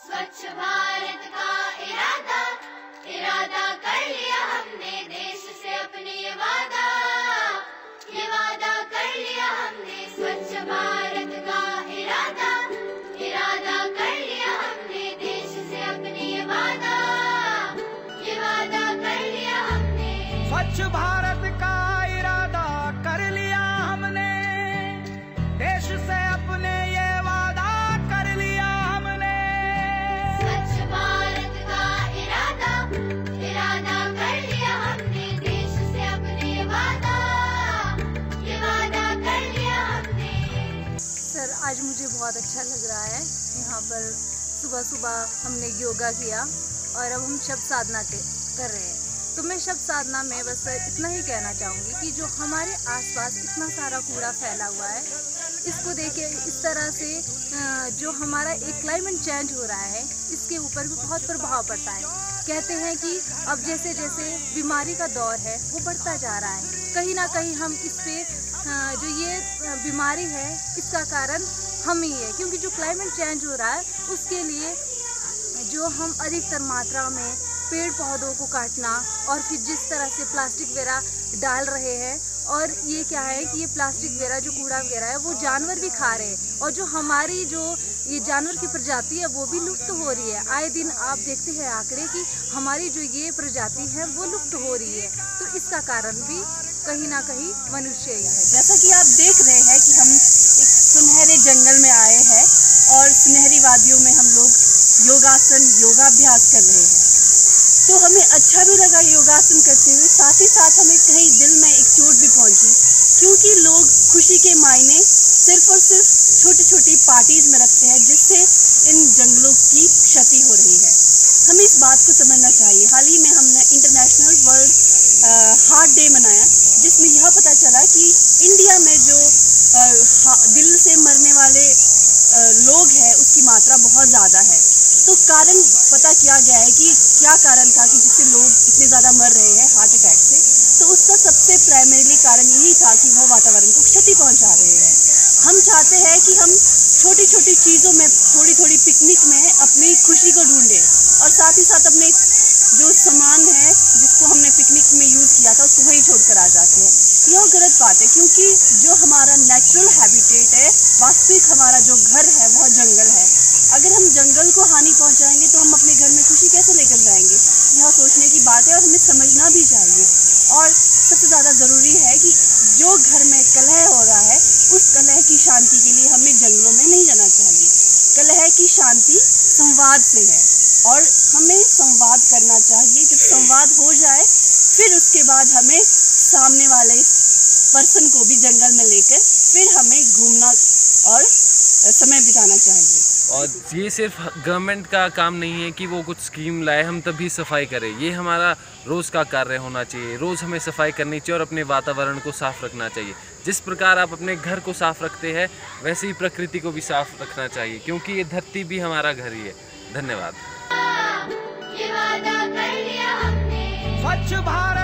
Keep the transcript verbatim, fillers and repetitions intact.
स्वच्छ भारत का इरादा इरादा कर लिया हमने, देश से अपने ये वादा ये वादा कर लिया हमने। स्वच्छ भारत का इरादा इरादा कर लिया हमने, देश से अपने ये वादा ये वादा कर लिया हमने। स्वच्छ भारत का इरादा कर लिया हमने, देश से अपने ये वादा कर लिया हमने। स्वच्छ भारत का इरादा इरादा कर लिया हमने, देश से अपने ये वादा ये वादा कर लिया हमने। सर, आज मुझे बहुत अच्छा लग रहा है। यहाँ पर सुबह सुबह हमने योगा किया और अब हम शब्द साधना कर रहे हैं। तो मैं शब्द साधना में बस इतना ही कहना चाहूँगी कि जो हमारे आसपास इतना सारा कूड़ा फैला हुआ है, इसको देखिए। इस तरह से जो हमारा एक क्लाइमेट चेंज हो रहा है, इसके ऊपर भी बहुत प्रभाव पड़ता है। कहते हैं कि अब जैसे जैसे बीमारी का दौर है वो बढ़ता जा रहा है, कहीं ना कहीं हम इस पे जो ये बीमारी है इसका कारण हम ही है, क्योंकि जो क्लाइमेट चेंज हो रहा है उसके लिए जो हम अधिकतर मात्रा में पेड़ पौधों को काटना और फिर जिस तरह से प्लास्टिक वगैरह डाल रहे हैं, और ये क्या है कि ये प्लास्टिक वगैरह जो कूड़ा वगैरह है वो जानवर भी खा रहे हैं, और जो हमारी जो ये जानवर की प्रजाति है वो भी लुप्त हो रही है। आए दिन आप देखते हैं आंकड़े कि हमारी जो ये प्रजाति है वो लुप्त हो रही है। तो इसका कारण भी कहीं ना कहीं मनुष्य ही है। जैसा कि आप देख रहे हैं कि हम एक सुनहरे जंगल में आए हैं और सुनहरी वादियों में हम लोग योगासन योगाभ्यास कर रहे हैं। तो हमें अच्छा भी लगा योगासन करते हुए, साथ ही साथ हमें कहीं दिल में एक चोट भी पहुंची, क्योंकि लोग खुशी के मायने सिर्फ और सिर्फ छोटी छोटी पार्टीज में रखते हैं, जिससे इन जंगलों की क्षति हो रही है। हमें इस बात को समझना चाहिए। हाल ही में हमने इंटरनेशनल वर्ल्ड हार्ट डे मनाया, जिसमें यह पता चला कि इंडिया में जो आ, दिल से मरने वाले आ, लोग हैं उसकी मात्रा बहुत ज़्यादा है। तो कारण पता किया गया है कि क्या कारण था कि जिससे लोग इतने ज़्यादा मर रहे हैं हार्ट अटैक से। तो उसका सबसे प्राइमरीली कारण यही था कि वो वातावरण को क्षति पहुंचा रहे हैं। हम चाहते हैं कि हम छोटी छोटी चीज़ों में, थोड़ी थोड़ी पिकनिक में अपनी खुशी को ढूंढें, और साथ ही साथ अपने जो सामान है जिसको हमने पिकनिक में यूज़ किया था उसको वहीं छोड़ कर आ जाते हैं। यह गलत बात है, क्योंकि जो हमारा नेचुरल हैबिटेट है, वास्तविक हमारा जो घर है वह जंगल है। अगर हम जंगल को हानि पहुंचाएंगे तो हम अपने घर में खुशी कैसे लेकर जाएंगे? यह सोचने की बात है और हमें समझना भी चाहिए। और सबसे ज़्यादा ज़रूरी है कि जो घर में कलह हो रहा है उस कलह की शांति के लिए हमें जंगलों में नहीं जाना चाहिए। कलह की शांति संवाद से है और हमें संवाद करना चाहिए। जब संवाद हो जाए फिर उसके बाद हमें सामने वाले पर्सन को भी जंगल में लेकर फिर हमें घूमना और समय बिताना चाहिए। और ये सिर्फ गवर्नमेंट का काम नहीं है कि वो कुछ स्कीम लाए हम तभी सफाई करें। ये हमारा रोज़ का कार्य होना चाहिए। रोज़ हमें सफाई करनी चाहिए और अपने वातावरण को साफ़ रखना चाहिए। जिस प्रकार आप अपने घर को साफ़ रखते हैं वैसे ही प्रकृति को भी साफ़ रखना चाहिए, क्योंकि ये धरती भी हमारा घर ही है। धन्यवाद। ये वादा कर लिया हमने। स्वच्छ भारत